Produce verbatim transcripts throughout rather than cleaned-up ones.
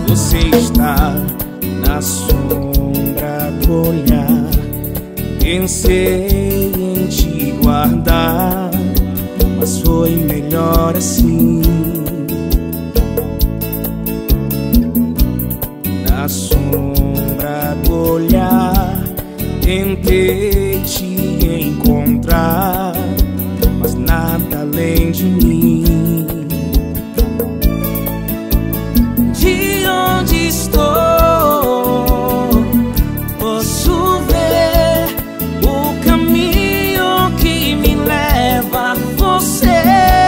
Você está na sombra do olhar. Pensei em te guardar, mas foi melhor assim. Na sombra do olhar, tentei te encontrar, mas nada além de mim. De onde estou, posso ver o caminho que me leva a você.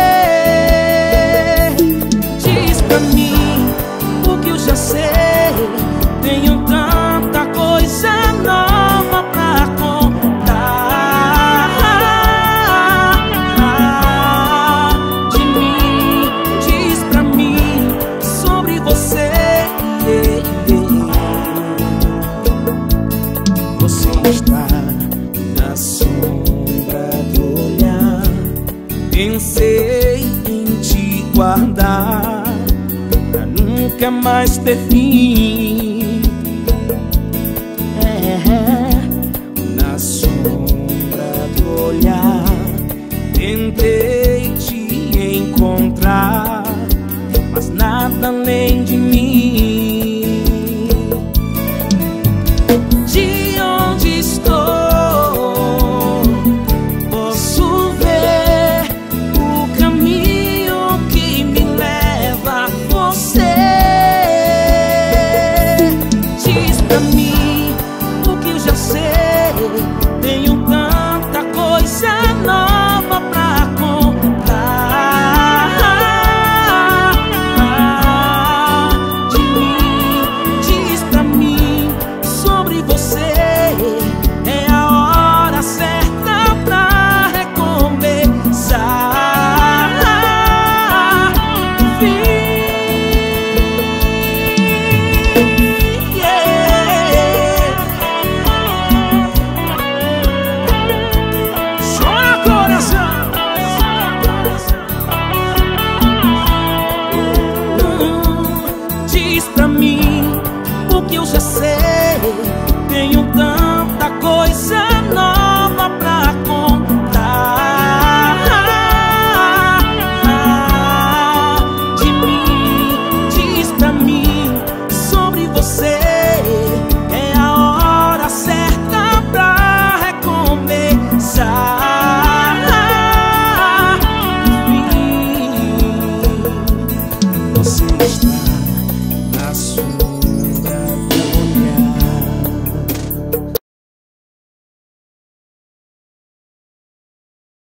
Diz pra mim o que eu já sei. Tenho tanta coisa nova pra contar de mim. Diz pra mim sobre você. Você está na sombra do olhar. Pensei em te guardar pra nunca mais ter fim. Na sombra do olhar, tentei te encontrar, mas nada além de mim. De onde estou, posso ver o caminho que me leva a você. Diz pra mim o que eu já sei. Tenho tanta coisa nova pra contar de mim. Diz pra mim sobre você. É a hora certa pra recomeçar. Fim. Diz pra mim o que eu já sei. Tenho